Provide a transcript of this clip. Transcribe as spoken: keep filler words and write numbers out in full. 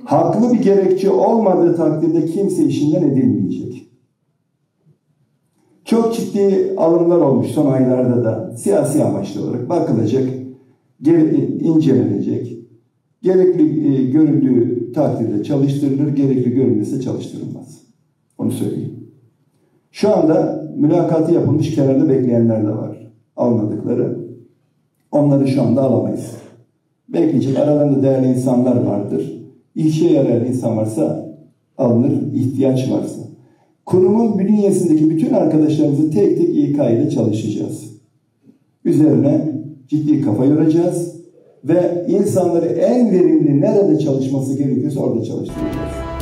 Haklı bir gerekçe olmadığı takdirde kimse işinden edilmeyecek. Çok ciddi alımlar olmuş son aylarda da siyasi amaçlı olarak bakılacak, incelenecek. Gerekli e, görüldüğü takdirde çalıştırılır, gerekli görülmese çalıştırılmaz. Onu söyleyeyim. Şu anda mülakatı yapılmış, kenarda bekleyenler de var. Almadıkları. Onları şu anda alamayız. Bekleyecek. Aralarında değerli insanlar vardır. İşe yarayan insan varsa alınır, ihtiyaç varsa. Kurumun bünyesindeki bütün arkadaşlarımızı tek tek İK ile çalışacağız. Üzerine ciddi kafa yoracağız ve insanları en verimli nerede çalışması gerekiyorsa orada çalıştıracağız.